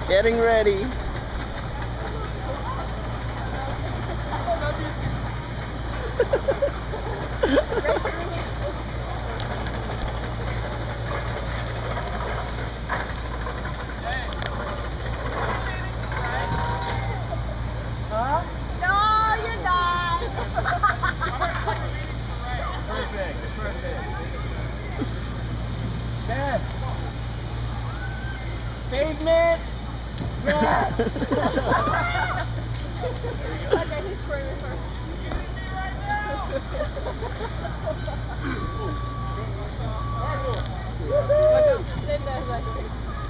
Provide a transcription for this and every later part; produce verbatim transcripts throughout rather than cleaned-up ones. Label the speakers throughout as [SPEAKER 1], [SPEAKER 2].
[SPEAKER 1] Getting ready.
[SPEAKER 2] Huh?
[SPEAKER 3] No, you're not.
[SPEAKER 2] Perfect, perfect. Dad. Pavement. Yes.
[SPEAKER 3] Okay, he's scoring with her. Linda, exactly.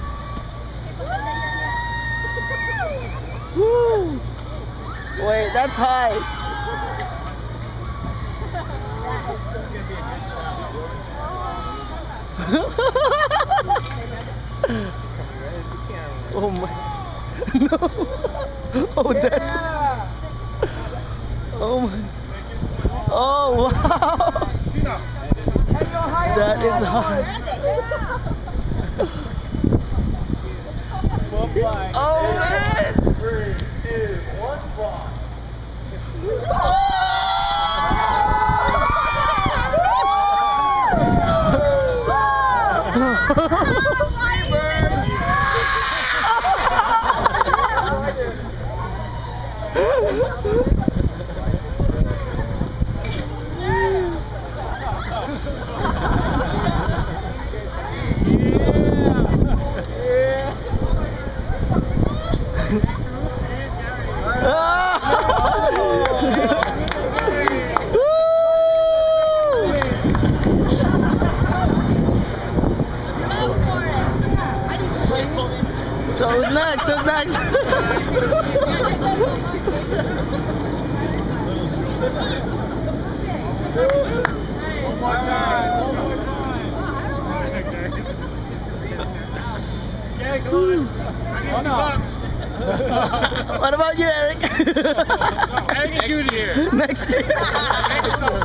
[SPEAKER 1] Woo! Wait, that's high.
[SPEAKER 2] It's gonna be a good shot.
[SPEAKER 1] Oh my. No. Oh, that's.
[SPEAKER 2] Yeah.
[SPEAKER 1] Oh my. Oh, wow. That is hard. Oh, man.
[SPEAKER 2] Three, two, one, block.
[SPEAKER 1] So who's next? Who's next?
[SPEAKER 2] One more time. One more time. Okay, come on. Oh, no.
[SPEAKER 1] What about you, Eric?
[SPEAKER 2] Eric is junior.
[SPEAKER 1] Next year.
[SPEAKER 2] Next summer.